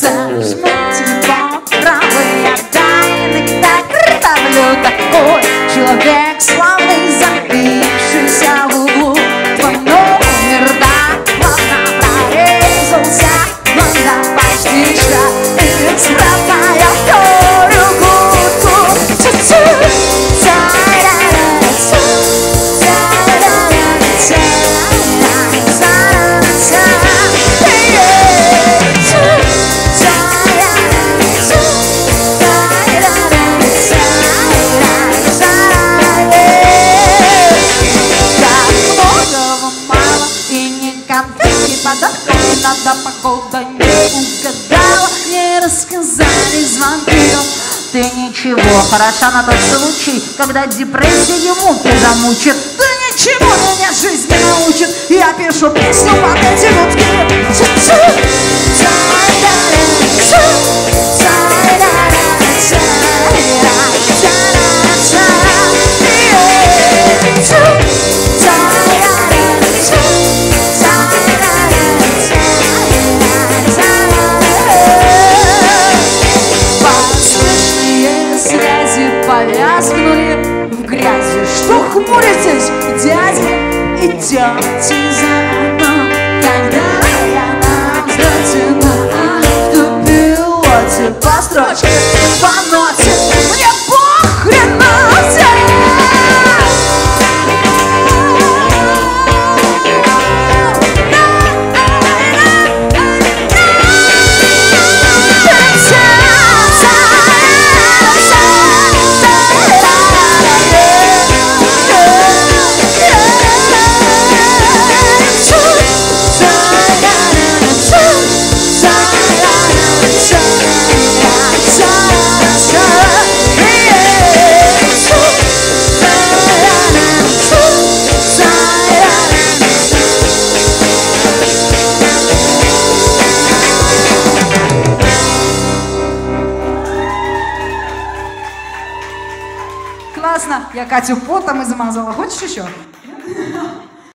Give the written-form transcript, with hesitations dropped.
Зажму телефон правый, отдай, иногда картавлю такой человек славный, запившийся в углу. Твой номер так плавно прорезался, глаза почти что бесправная вторую гудку. Подохнуть надо, погода не угадала, не рассказали звонки. Ты ничего, хороша на тот случай, когда депрессия муки замучит. Ты ничего меня жизнь не научит, я пишу песню под эти гудки. Повязкнули в грязи. Что хмуритесь, дядя? Идете заодно, когда я на взлете на автопилоте по строчке, по ноте. Мне похрен на тебя. Классно, я Катю потом измазала. Хочешь еще?